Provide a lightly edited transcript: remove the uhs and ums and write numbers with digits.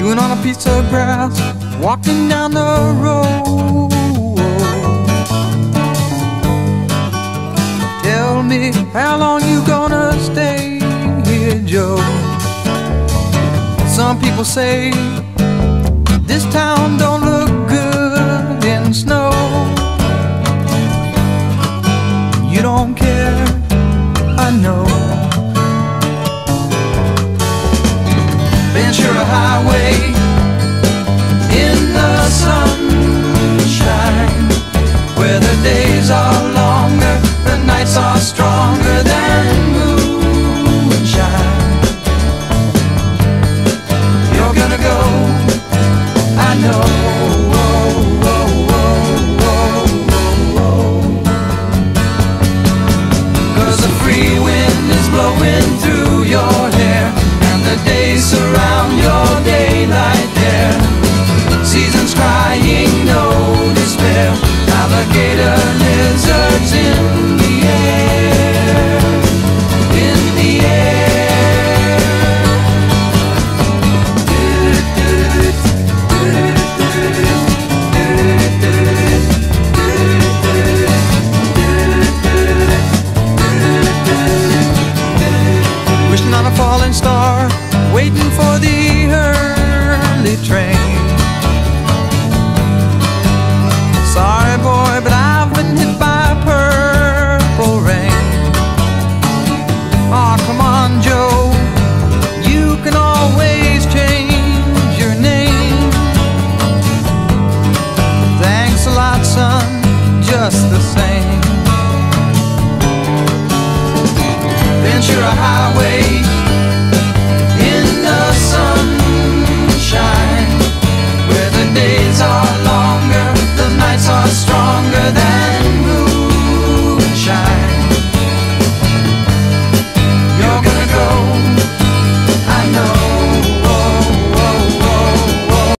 chewing on a piece of grass, walking down the road. Tell me, how long you gonna stay here, Joe? Some people say this town don't look good in snow. You don't care, I know. Ventura Highway in the sunshine, where the days are longer, the nights are stronger than moonshine. You're gonna go, I know. Cause the free wind is blowing through your hair, and the days surround your daylight there. Seasons crying, no despair, alligator lizards in the air, in the air. Wishing on a falling star, waiting for the early train. Sorry boy, but I've been hit by purple rain. Aw, come on Joe, you can always change your name. Thanks a lot son, just the same. Ventura Highway